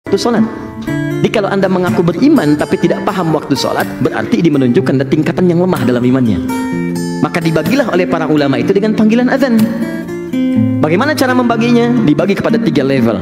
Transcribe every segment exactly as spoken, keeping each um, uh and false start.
waktu sholat. Jadi kalau Anda mengaku beriman tapi tidak paham waktu sholat, berarti ini menunjukkan tingkatan yang lemah dalam imannya. Maka dibagilah oleh para ulama itu dengan panggilan azan. Bagaimana cara membaginya? Dibagi kepada tiga level.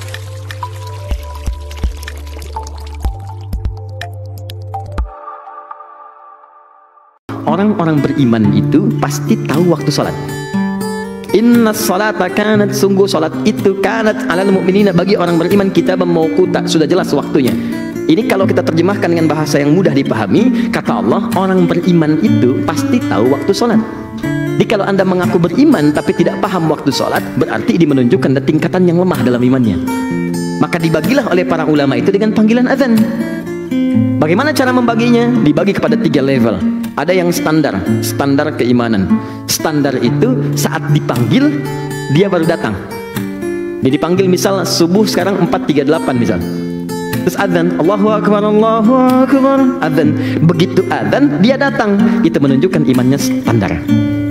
Orang-orang beriman itu pasti tahu waktu sholat. Inna sholata kanat, sungguh sholat itu kanat alal mu'minina, bagi orang beriman kitaban mauquta, sudah jelas waktunya. Ini kalau kita terjemahkan dengan bahasa yang mudah dipahami, kata Allah, orang beriman itu pasti tahu waktu sholat. Jadi kalau Anda mengaku beriman tapi tidak paham waktu sholat, berarti ini menunjukkan tingkatan yang lemah dalam imannya. Maka dibagilah oleh para ulama itu dengan panggilan azan. Bagaimana cara membaginya? Dibagi kepada tiga level. Ada yang standar, standar keimanan. Standar itu saat dipanggil dia baru datang. Dia dipanggil misal subuh sekarang empat tiga puluh delapan misal. Terus adzan, Allahu Akbar, Allahu Akbar, adzan. Begitu adzan dia datang. Itu menunjukkan imannya standar.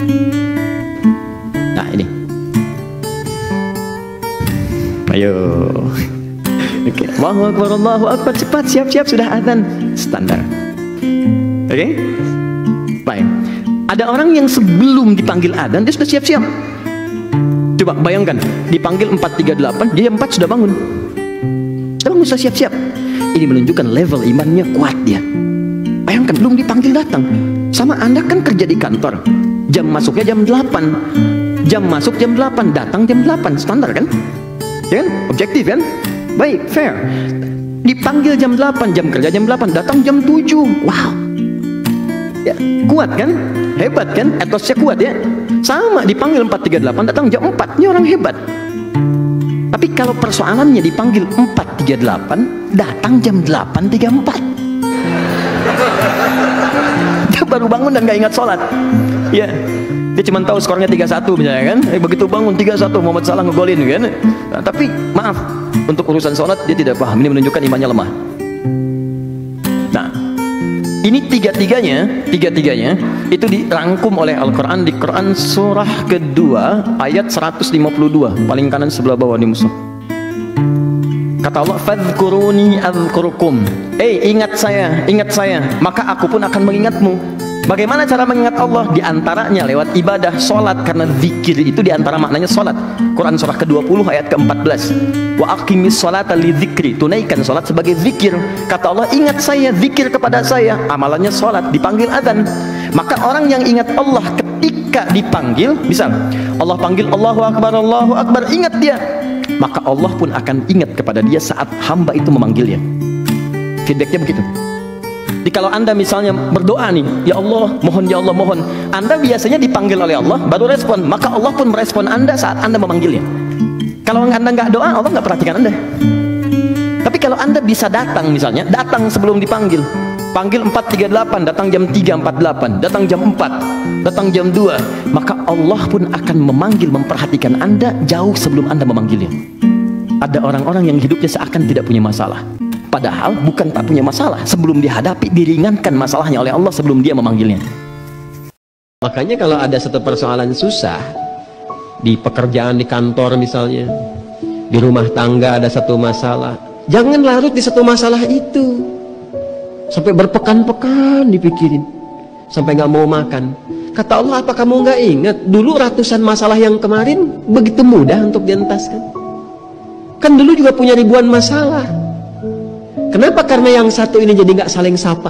Nah ini. Ayo. Oke, okay. Allahu Akbar, Allahu Akbar, cepat, siap-siap, sudah adzan. Standar. Oke? Okay? Baik. Ada orang yang sebelum dipanggil adzan dia sudah siap-siap. Coba bayangkan, dipanggil empat tiga puluh delapan, dia empat sudah bangun. Sudah bangun, sudah siap-siap. Ini menunjukkan level imannya kuat dia. Bayangkan, belum dipanggil datang. Sama Anda kan kerja di kantor. Jam masuknya jam delapan. Jam masuk jam delapan, datang jam delapan. Standar kan? Ya kan? Objektif kan? Baik, fair. Dipanggil jam delapan, jam kerja jam delapan, datang jam tujuh. Wow. Ya, kuat kan? Hebat kan? Etosnya kuat ya. Sama dipanggil empat tiga puluh delapan, datang jam empat. Ini orang hebat. Tapi kalau persoalannya dipanggil empat tiga puluh delapan, datang jam delapan tiga puluh empat. Dia baru bangun dan gak ingat sholat. Ya. Dia cuma tahu skornya tiga satu misalnya kan. Eh, begitu bangun tiga satu Muhammad Salah ngegolin kan. Nah, tapi maaf, untuk urusan sholat dia tidak paham. Ini menunjukkan imannya lemah. Nah, ini tiga-tiganya, tiga-tiganya itu dirangkum oleh Al-Quran di Quran surah kedua ayat seratus lima puluh dua, paling kanan sebelah bawah di mushaf. Kata Allah, fadhkuruni adzkurukum. Eh, ingat saya, ingat saya, maka aku pun akan mengingatmu. Bagaimana cara mengingat Allah? Di antaranya lewat ibadah sholat, karena zikir itu diantara maknanya sholat. Quran surah ke dua puluh ayat ke empat belas. Wa aqimis sholata li dzikri, tunaikan sholat sebagai zikir. Kata Allah, ingat saya, zikir kepada saya, amalannya sholat, dipanggil adzan. Maka orang yang ingat Allah ketika dipanggil, misal Allah panggil Allahu Akbar, Allahu Akbar, ingat dia, maka Allah pun akan ingat kepada dia saat hamba itu memanggilnya. Feedbacknya begitu. Jadi kalau Anda misalnya berdoa nih, ya Allah, mohon, ya Allah, mohon, Anda biasanya dipanggil oleh Allah, baru respon, maka Allah pun merespon Anda saat Anda memanggilnya. Kalau Anda nggak doa, Allah nggak perhatikan Anda. Tapi kalau Anda bisa datang misalnya, datang sebelum dipanggil, panggil empat tiga puluh delapan, datang jam tiga empat puluh delapan, datang jam empat, datang jam dua, maka Allah pun akan memanggil, memperhatikan Anda jauh sebelum Anda memanggilnya. Ada orang-orang yang hidupnya seakan tidak punya masalah. Padahal bukan tak punya masalah, sebelum dihadapi diringankan masalahnya oleh Allah sebelum dia memanggilnya. Makanya kalau ada satu persoalan susah di pekerjaan, di kantor misalnya, di rumah tangga ada satu masalah, jangan larut di satu masalah itu sampai berpekan-pekan dipikirin, sampai nggak mau makan. Kata Allah, apa kamu nggak ingat dulu ratusan masalah yang kemarin begitu mudah untuk dientaskan? Kan dulu juga punya ribuan masalah. Kenapa? Karena yang satu ini jadi nggak saling sapa.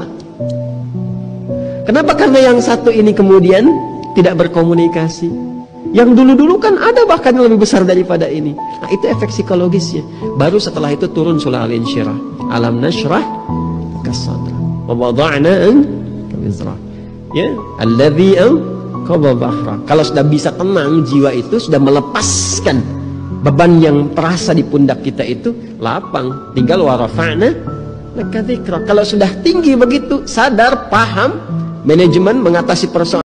Kenapa? Karena yang satu ini kemudian tidak berkomunikasi. Yang dulu-dulu kan ada bahkan yang lebih besar daripada ini. Nah, itu efek psikologisnya. Baru setelah itu turun surah Al-Insyirah. Alam nashrah kasadra wa wada'na wizra. Ya, alladzi anqadha dhahra. Kalau sudah bisa tenang, jiwa itu sudah melepaskan beban yang terasa di pundak kita itu, lapang, tinggal warafa'na laka dzikra. Kalau sudah tinggi begitu, sadar, paham, manajemen mengatasi persoalan.